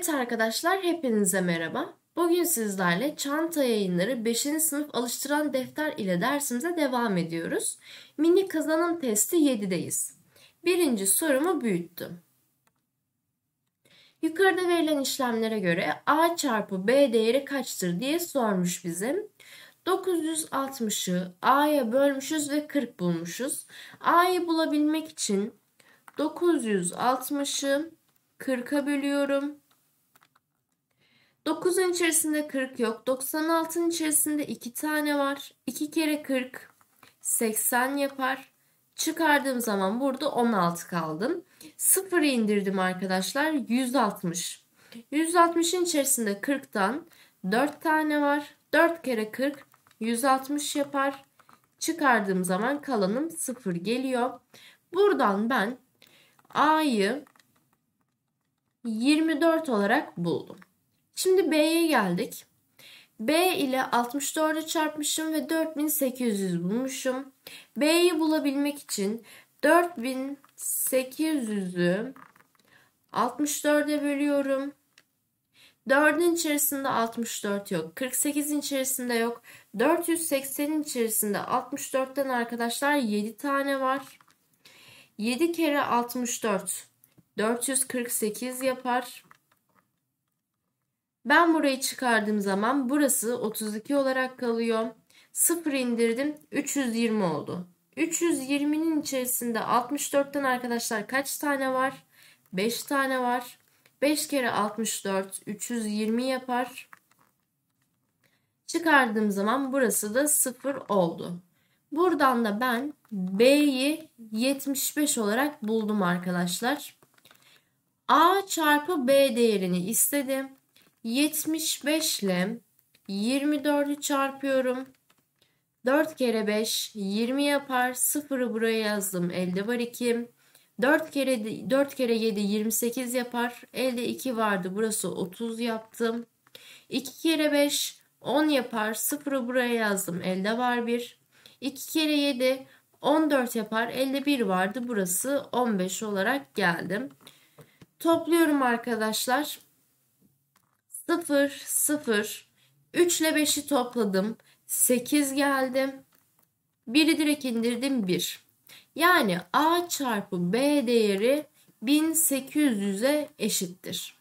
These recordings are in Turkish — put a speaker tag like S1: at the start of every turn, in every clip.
S1: Evet arkadaşlar, hepinize merhaba. Bugün sizlerle Çanta Yayınları 5. sınıf alıştıran defter ile dersimize devam ediyoruz. Mini kazanım testi 7'deyiz. Birinci sorumu büyüttüm. Yukarıda verilen işlemlere göre A çarpı B değeri kaçtır diye sormuş bizim. 960'ı A'ya bölmüşüz ve 40 bulmuşuz. A'yı bulabilmek için 960'ı 40'a bölüyorum. 9'un içerisinde 40 yok. 96'nın içerisinde 2 tane var. 2 kere 40 80 yapar. Çıkardığım zaman burada 16 kaldım. 0'ı indirdim arkadaşlar. 160. 160'ın içerisinde 40'tan 4 tane var. 4 kere 40 160 yapar. Çıkardığım zaman kalanım 0 geliyor. Buradan ben A'yı 24 olarak buldum. Şimdi B'ye geldik. B ile 64'ü çarpmışım ve 4800 bulmuşum. B'yi bulabilmek için 4800'ü 64'e bölüyorum. 4'ün içerisinde 64 yok. 48'in içerisinde yok. 480'in içerisinde 64'ten arkadaşlar 7 tane var. 7 kere 64 448 yapar. Ben burayı çıkardığım zaman burası 32 olarak kalıyor. 0 indirdim. 320 oldu. 320'nin içerisinde 64'ten arkadaşlar kaç tane var? 5 tane var. 5 kere 64 320 yapar. Çıkardığım zaman burası da 0 oldu. Buradan da ben B'yi 75 olarak buldum arkadaşlar. A çarpı B değerini istedim. 75 ile 24'ü çarpıyorum. 4 kere 5 20 yapar. 0'ı buraya yazdım. Elde var 2. 4 kere 7 28 yapar. Elde 2 vardı. Burası 30 yaptım. 2 kere 5 10 yapar. 0'ı buraya yazdım. Elde var 1. 2 kere 7 14 yapar. Elde 1 vardı. Burası 15 olarak geldim. Topluyorum arkadaşlar. 0, 0. 3 ile 5'i topladım. 8 geldim. 1'i direkt indirdim 1. Yani A çarpı B değeri 1800'e eşittir.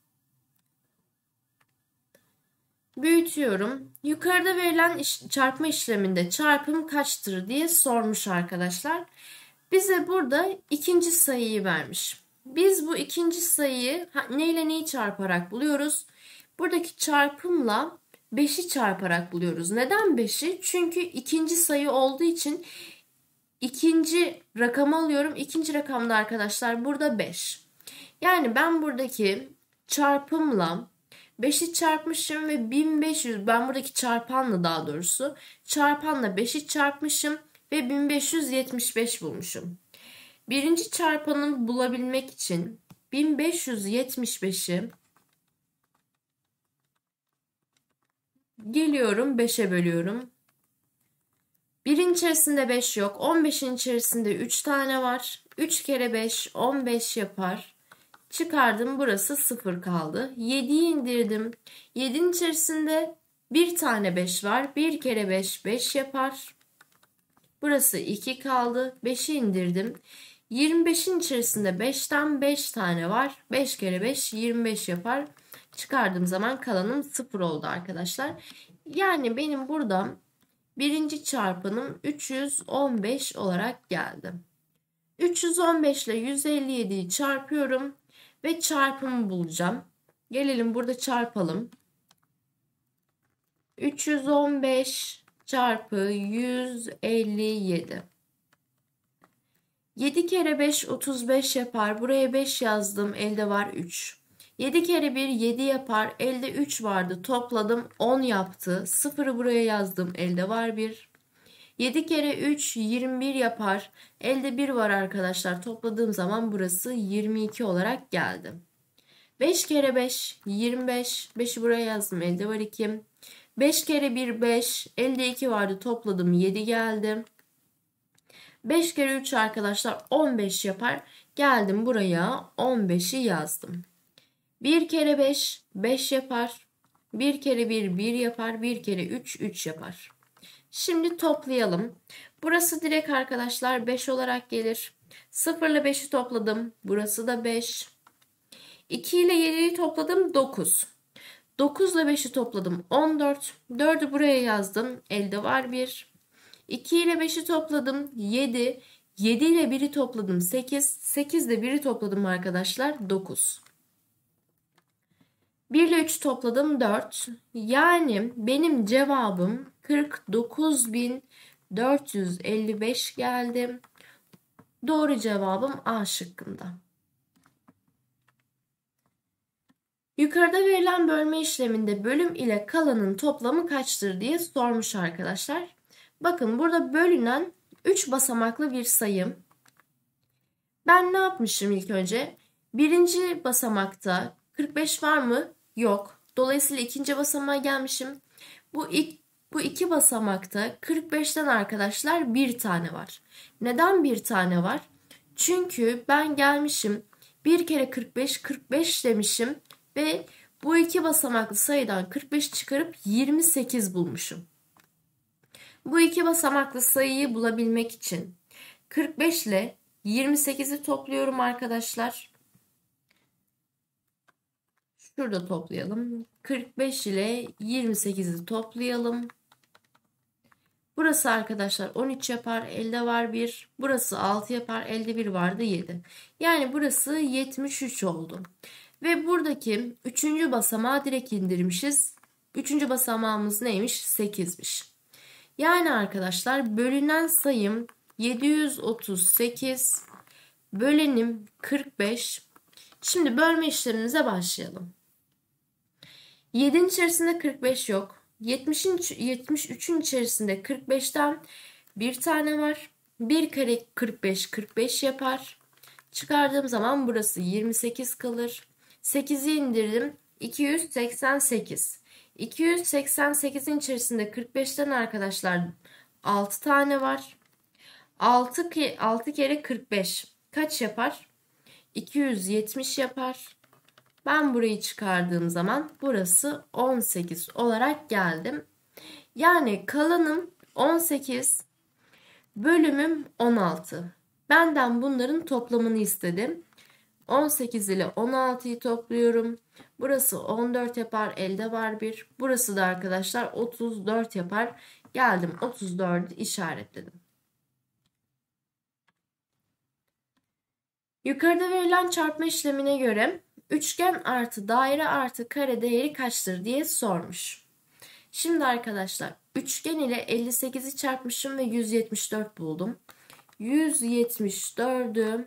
S1: Büyütüyorum. Yukarıda verilen çarpma işleminde çarpım kaçtır diye sormuş arkadaşlar. Bize burada ikinci sayıyı vermiş. Biz bu ikinci sayıyı neyle neyi çarparak buluyoruz? Buradaki çarpımla 5'i çarparak buluyoruz. Neden 5'i? Çünkü ikinci sayı olduğu için ikinci rakamı alıyorum. İkinci rakamda arkadaşlar burada 5. Yani ben buradaki çarpımla 5'i çarpmışım ve 1500, ben buradaki çarpanla daha doğrusu çarpanla 5'i çarpmışım ve 1575 bulmuşum. Birinci çarpanı bulabilmek için 1575'i geliyorum 5'e bölüyorum. 1'in içerisinde 5 yok. 15'in içerisinde 3 tane var. 3 kere 5 15 yapar. Çıkardım, burası 0 kaldı. 7'yi indirdim. 7'nin içerisinde bir tane 5 var. 1 kere 5 5 yapar. Burası 2 kaldı. 5'i indirdim. 25'in içerisinde 5'ten 5 tane var. 5 kere 5 25 yapar. Çıkardığım zaman kalanım 0 oldu arkadaşlar. Yani benim burada birinci çarpanım 315 olarak geldi. 315 ile 157'yi çarpıyorum ve çarpımı bulacağım. Gelelim burada çarpalım. 315 çarpı 157. 7 kere 5 35 yapar. Buraya 5 yazdım. Elde var 3. 7 kere 1 7 yapar. Elde 3 vardı. Topladım 10 yaptı. 0'ı buraya yazdım. Elde var 1. 7 kere 3 21 yapar. Elde 1 var arkadaşlar. Topladığım zaman burası 22 olarak geldi. 5 kere 5 25. 5'i buraya yazdım. Elde var 2. 5 kere 1 5. Elde 2 vardı. Topladım 7 geldi. 5 kere 3 arkadaşlar 15 yapar. Geldim buraya 15'i yazdım. 1 kere 5 5 yapar. 1 kere 1 1 yapar. 1 kere 3 3 yapar. Şimdi toplayalım. Burası direkt arkadaşlar 5 olarak gelir. 0 ile 5'i topladım. Burası da 5. 2 ile 7'yi topladım 9. 9 ile 5'i topladım 14. 4'ü buraya yazdım. Elde var 1. 2 ile 5'i topladım 7. 7 ile 1'i topladım 8. 8 ile 1'i topladım arkadaşlar 9. 1 ile 3 topladım 4. Yani benim cevabım 49.455 geldi. Doğru cevabım A şıkkında. Yukarıda verilen bölme işleminde bölüm ile kalanın toplamı kaçtır diye sormuş arkadaşlar. Bakın burada bölünen 3 basamaklı bir sayı. Ben ne yapmışım ilk önce? Birinci basamakta 45 var mı? Yok. Dolayısıyla ikinci basamağa gelmişim. Bu iki basamakta 45'ten arkadaşlar bir tane var. Neden bir tane var? Çünkü ben gelmişim 1 kere 45 45 demişim ve bu iki basamaklı sayıdan 45 çıkarıp 28 bulmuşum. Bu iki basamaklı sayıyı bulabilmek için 45 ile 28'i topluyorum arkadaşlar. Şurada toplayalım. 45 ile 28'i toplayalım. Burası arkadaşlar 13 yapar. Elde var 1. Burası 6 yapar. Elde 1 vardı 7. Yani burası 73 oldu. Ve buradaki 3. basamağı direkt indirmişiz. 3. basamağımız neymiş? 8'miş. Yani arkadaşlar bölünen sayım 738. Bölenim 45. Şimdi bölme işlemimize başlayalım. 7'nin içerisinde 45 yok. 73'ün içerisinde 45'ten bir tane var. 1 kare 45 45 yapar. Çıkardığım zaman burası 28 kalır. 8'i indirdim. 288. 288'in içerisinde 45'ten arkadaşlar 6 tane var. 6 kere 45 kaç yapar? 270 yapar. Ben burayı çıkardığım zaman burası 18 olarak geldim. Yani kalanım 18, bölümüm 16. Benden bunların toplamını istedim. 18 ile 16'yı topluyorum. Burası 14 yapar. Elde var 1. Burası da arkadaşlar 34 yapar. Geldim 34'ü işaretledim. Yukarıda verilen çarpma işlemine göre üçgen artı daire artı kare değeri kaçtır diye sormuş. Şimdi arkadaşlar üçgen ile 58'i çarpmışım ve 174 buldum. 174'ü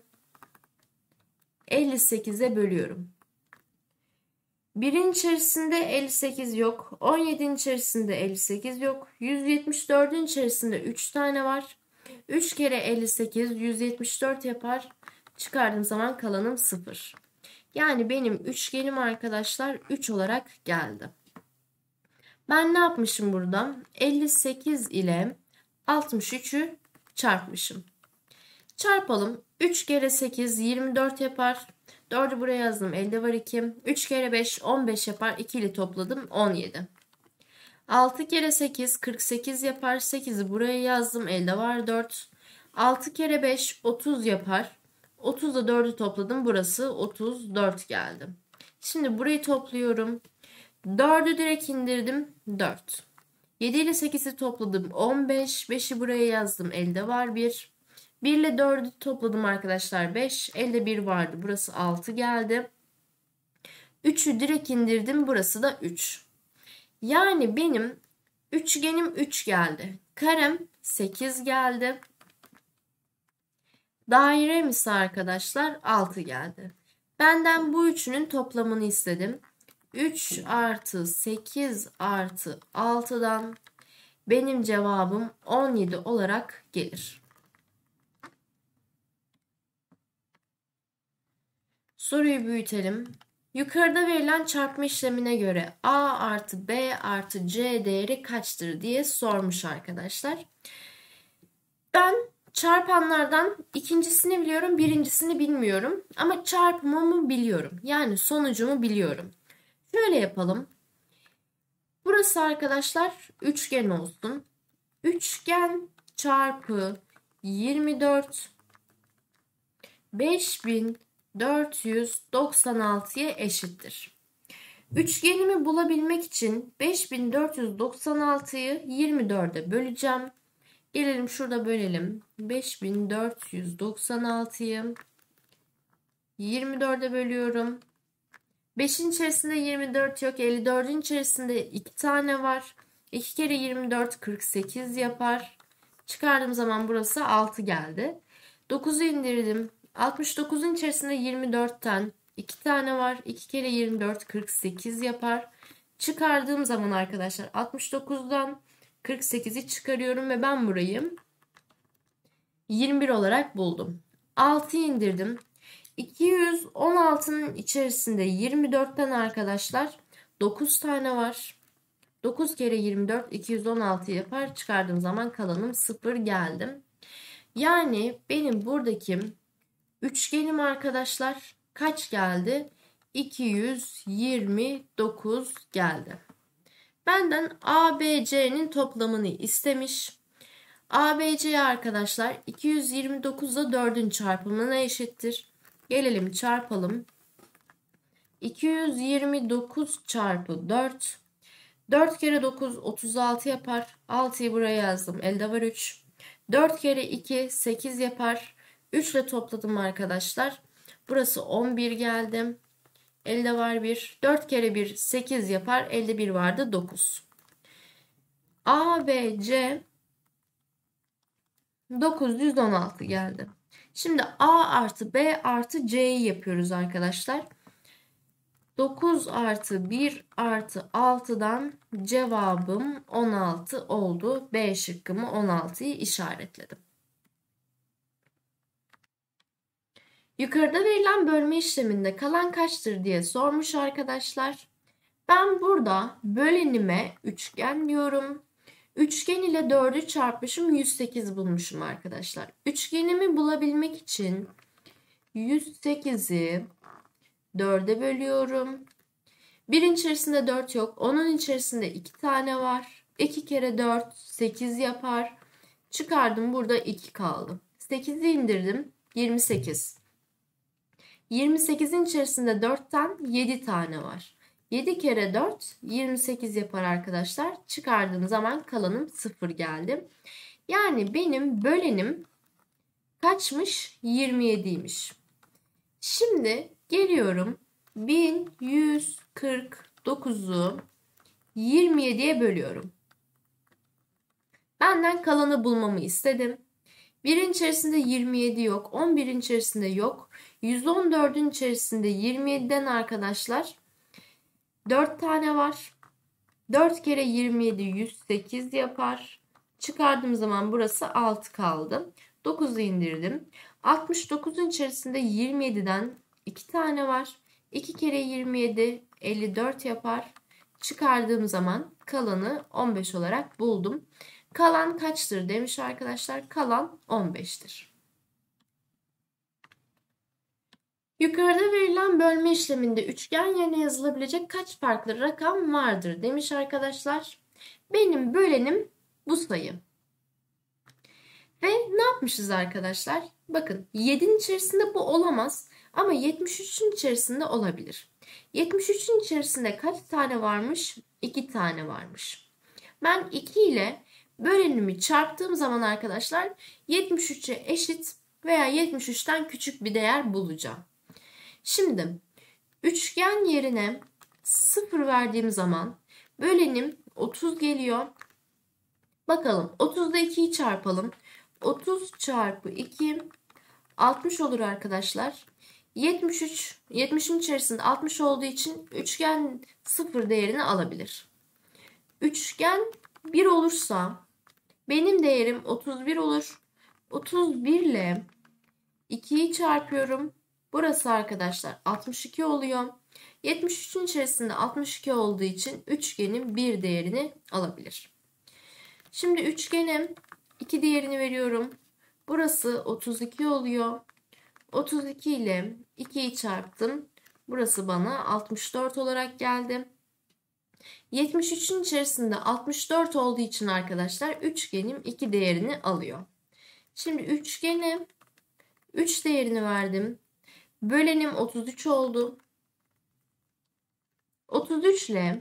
S1: 58'e bölüyorum. 1'in içerisinde 58 yok. 17'nin içerisinde 58 yok. 174'ün içerisinde 3 tane var. 3 kere 58 174 yapar. Çıkardığım zaman kalanım 0. Yani benim üçgenim arkadaşlar 3 olarak geldi. Ben ne yapmışım burada? 58 ile 63'ü çarpmışım. Çarpalım. 3 kere 8 24 yapar. 4'ü buraya yazdım. Elde var 2. 3 kere 5 15 yapar. 2 ile topladım 17. 6 kere 8 48 yapar. 8'i buraya yazdım. Elde var 4. 6 kere 5 30 yapar. 30'da 4'ü topladım. Burası 34 geldi. Şimdi burayı topluyorum. 4'ü direkt indirdim. 4. 7 ile 8'i topladım. 15. 5'i buraya yazdım. Elde var 1. 1 ile 4'ü topladım arkadaşlar. 5. Elde 1 vardı. Burası 6 geldi. 3'ü direkt indirdim. Burası da 3. Yani benim üçgenim 3 geldi. Karem 8 geldi. Dairem ise arkadaşlar 6 geldi. Benden bu üçünün toplamını istedim. 3 artı 8 artı 6'dan benim cevabım 17 olarak gelir. Soruyu büyütelim. Yukarıda verilen çarpma işlemine göre A artı B artı C değeri kaçtır diye sormuş arkadaşlar. Ben Çarpanlardan ikincisini biliyorum, birincisini bilmiyorum. Ama çarpımımı biliyorum. Yani sonucumu biliyorum. Şöyle yapalım. Burası arkadaşlar üçgen olsun. Üçgen çarpı 24 5496'ya eşittir. Üçgenimi bulabilmek için 5496'yı 24'e böleceğim. Gelelim şurada bölelim. 5496'yı 24'e bölüyorum. 5'in içerisinde 24 yok. 54'ün içerisinde 2 tane var. 2 kere 24 48 yapar. Çıkardığım zaman burası 6 geldi. 9'u indirdim. 69'un içerisinde 24'ten 2 tane var. 2 kere 24 48 yapar. Çıkardığım zaman arkadaşlar 69'dan 48'i çıkarıyorum ve ben burayı 21 olarak buldum. 6'yı indirdim. 216'nın içerisinde 24'ten arkadaşlar 9 tane var. 9 kere 24 216 yapar. Çıkardığım zaman kalanım 0 geldim. Yani benim buradaki üçgenim arkadaşlar kaç geldi? 229 geldi. Benden ABC'nin toplamını istemiş. ABC arkadaşlar 229 ile 4'ün çarpımına eşittir. Gelelim çarpalım. 229 çarpı 4. 4 kere 9 36 yapar. 6'yı buraya yazdım. Elde var 3. 4 kere 2 8 yapar. 3 ile topladım arkadaşlar. Burası 11 geldi. Elde var 1. 4 kere 1 8 yapar. Elde 1 vardı 9. A, B, C 916 geldi. Şimdi A artı B artı C'yi yapıyoruz arkadaşlar. 9 artı 1 artı 6'dan cevabım 16 oldu. B şıkkımı 16'yı işaretledim. Yukarıda verilen bölme işleminde kalan kaçtır diye sormuş arkadaşlar. Ben burada bölenime üçgen diyorum. Üçgen ile 4'ü çarpmışım 108 bulmuşum arkadaşlar. Üçgenimi bulabilmek için 108'i 4'e bölüyorum. 1'in içerisinde 4 yok. Onun içerisinde 2 tane var. 2 kere 4 8 yapar. Çıkardım burada 2 kaldı. 8'i indirdim 28. 28'in içerisinde 4'ten 7 tane var. 7 kere 4 28 yapar arkadaşlar. Çıkardığım zaman kalanım 0 geldi. Yani benim bölenim kaçmış? 27'ymiş. Şimdi geliyorum 1149'u 27'ye bölüyorum. Benden kalanı bulmamı istedim. 1'in içerisinde 27 yok. 11'in içerisinde yok. 114'ün içerisinde 27'den arkadaşlar 4 tane var. 4 kere 27 108 yapar. Çıkardığım zaman burası 6 kaldı. 9'u indirdim. 69'un içerisinde 27'den 2 tane var. 2 kere 27 54 yapar. Çıkardığım zaman kalanı 15 olarak buldum. Kalan kaçtır demiş arkadaşlar. Kalan 15'tir. Yukarıda verilen bölme işleminde üçgen yerine yazılabilecek kaç farklı rakam vardır demiş arkadaşlar. Benim bölenim bu sayı. Ve ne yapmışız arkadaşlar? Bakın 7'nin içerisinde bu olamaz ama 73'ün içerisinde olabilir. 73'ün içerisinde kaç tane varmış? 2 tane varmış. Ben 2 ile bölenimi çarptığım zaman arkadaşlar 73'e eşit veya 73'ten küçük bir değer bulacağım. Şimdi üçgen yerine 0 verdiğim zaman bölenim 30 geliyor. Bakalım 30'da 2'yi çarpalım. 30 çarpı 2 60 olur arkadaşlar. 70'in içerisinde 60 olduğu için üçgen 0 değerini alabilir. Üçgen 1 olursa benim değerim 31 olur. 31 ile 2'yi çarpıyorum. Burası arkadaşlar 62 oluyor. 73'ün içerisinde 62 olduğu için üçgenin 1 değerini alabilir. Şimdi üçgenim 2 değerini veriyorum. Burası 32 oluyor. 32 ile 2'yi çarptım. Burası bana 64 olarak geldi. 73'ün içerisinde 64 olduğu için arkadaşlar üçgenim 2 değerini alıyor. Şimdi üçgene 3 değerini verdim. Bölenim 33 oldu. 33 ile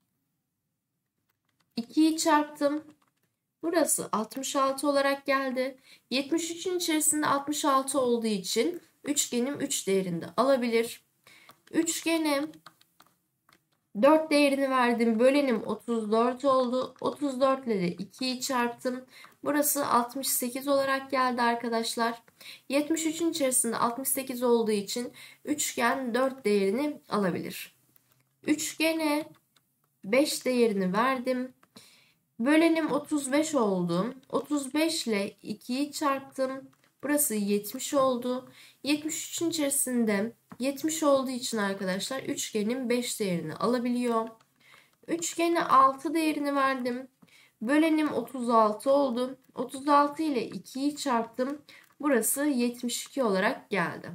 S1: 2'yi çarptım. Burası 66 olarak geldi. 73'ün içerisinde 66 olduğu için üçgenim 3 değerinde alabilir. Üçgene 4 değerini verdim. Bölenim 34 oldu. 34 ile de 2'yi çarptım. Burası 68 olarak geldi arkadaşlar. 73'ün içerisinde 68 olduğu için üçgen 4 değerini alabilir. Üçgene 5 değerini verdim. Bölenim 35 oldu. 35 ile 2'yi çarptım. Burası 70 oldu. 73'ün içerisinde 70 olduğu için arkadaşlar üçgenin 5 değerini alabiliyor. Üçgene 6 değerini verdim. Bölenim 36 oldu. 36 ile 2'yi çarptım. Burası 72 olarak geldi.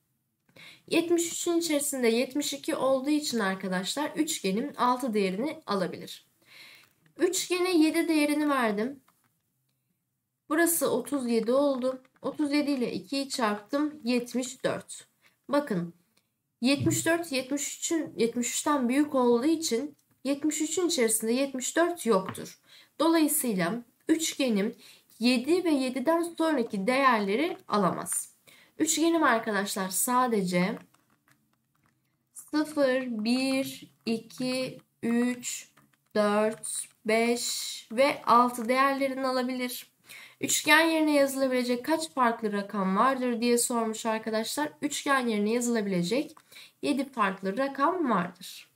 S1: 73'ün içerisinde 72 olduğu için arkadaşlar üçgenin 6 değerini alabilir. Üçgene 7 değerini verdim. Burası 37 oldu. 37 ile 2'yi çarptım. 74. Bakın 74 73'ten büyük olduğu için 73'ün içerisinde 74 yoktur. Dolayısıyla üçgenim 7 ve 7'den sonraki değerleri alamaz. Üçgenim arkadaşlar sadece 0, 1, 2, 3, 4, 5 ve 6 değerlerini alabilir. Üçgen yerine yazılabilecek kaç farklı rakam vardır diye sormuş arkadaşlar. Üçgen yerine yazılabilecek 7 farklı rakam vardır.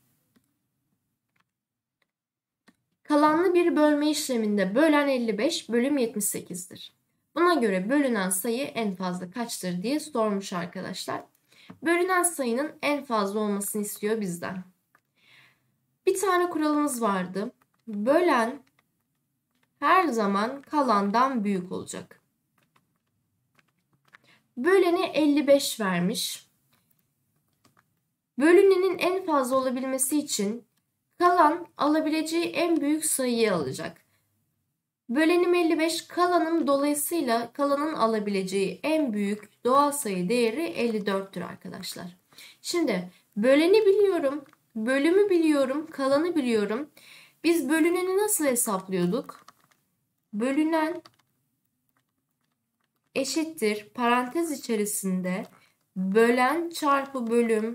S1: Kalanlı bir bölme işleminde bölen 55 bölüm 78'dir. Buna göre bölünen sayı en fazla kaçtır diye sormuş arkadaşlar. Bölünen sayının en fazla olmasını istiyor bizden. Bir tane kuralımız vardı. Bölen her zaman kalandan büyük olacak. Bölene 55 vermiş. Bölünenin en fazla olabilmesi için kalan alabileceği en büyük sayıyı alacak. Bölenim 55, kalanım dolayısıyla kalanın alabileceği en büyük doğal sayı değeri 54'tür arkadaşlar. Şimdi böleni biliyorum, bölümü biliyorum, kalanı biliyorum. Biz bölüneni nasıl hesaplıyorduk? Bölünen eşittir parantez içerisinde bölen çarpı bölüm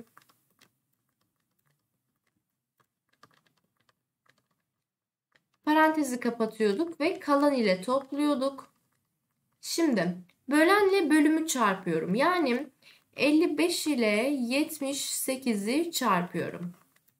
S1: parantezi kapatıyorduk ve kalan ile topluyorduk. Şimdi bölenle bölümü çarpıyorum. Yani 55 ile 78'i çarpıyorum.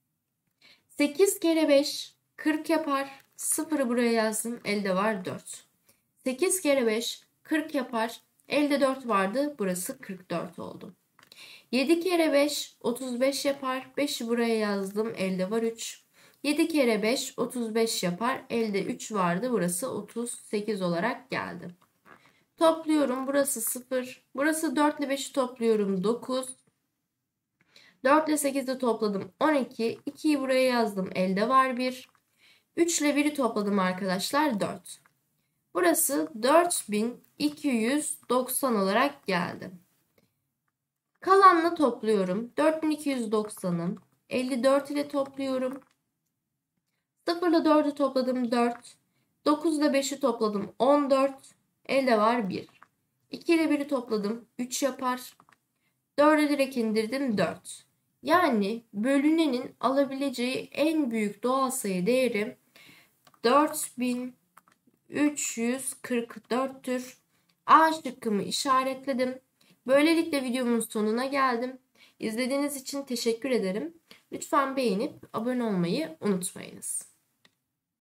S1: 8 kere 5 40 yapar. 0'ı buraya yazdım. Elde var 4. 8 kere 5 40 yapar. Elde 4 vardı. Burası 44 oldu. 7 kere 5 35 yapar. 5'i buraya yazdım. Elde var 3. 7 kere 5 35 yapar. Elde 3 vardı. Burası 38 olarak geldi. Topluyorum. Burası 0. Burası 4 ile 5'i topluyorum. 9. 4 ile 8'i topladım. 12. 2'yi buraya yazdım. Elde var 1. 3 ile 1'i topladım arkadaşlar. 4. Burası 4290 olarak geldi. Kalanla topluyorum. 4290'ı 54 ile topluyorum. 0 ile 4'ü topladım 4. 9 ile 5'i topladım 14. Elde var 1. 2 ile 1'i topladım 3 yapar. 4'e direkt indirdim 4. Yani bölünenin alabileceği en büyük doğal sayı değeri 4344'tür. A şıkkımı işaretledim. Böylelikle videomun sonuna geldim. İzlediğiniz için teşekkür ederim. Lütfen beğenip abone olmayı unutmayınız.